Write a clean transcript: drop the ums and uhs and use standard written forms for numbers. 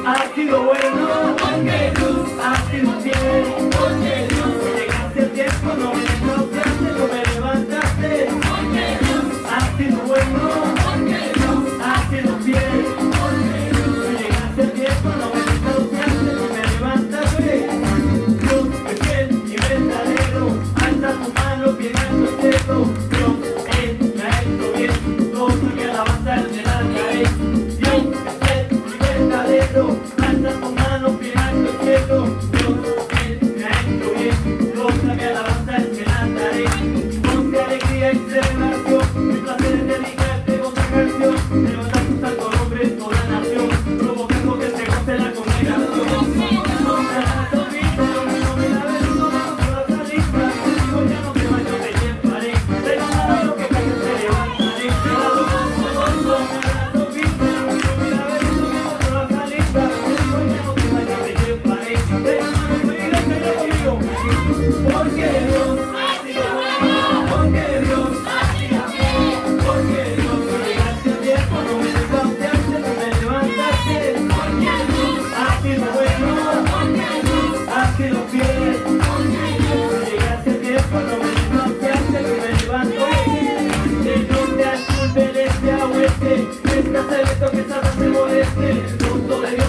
has sido bueno, porque tú has sido fiel, porque tú llegaste el tiempo, no me desahuciaste, no me levantaste, porque tú has sido bueno, porque tú has sido fiel, porque tú llegaste el tiempo, no me desahuciaste, no me levantaste. Dios es fiel y verdadero, alza tu mano bien alto el cielo. Dios me ha hecho bien, cosa que alabanza el de la cae. Dios es fiel y verdadero, alza tu mano bien alto el cielo. Dios me ha hecho bien, cosa que alabanza el de la cae. Con qué alegría y celebración, mi placer es dedicarte otra canción. Levanta tus altos nombres toda la nación, provocando que se goce la congregación. Porque Dios ha sido bueno, porque Dios ha sido fiel, porque Dios no llegaste a tiempo, no me desahuciaste, no me levantaste, porque Dios ha sido bueno, porque Dios ha sido fiel, porque Dios no llegaste a tiempo, no me desahuciaste, no me levantaste, de norte a sur, del este a oeste, estás el que estás a moleste, el mundo de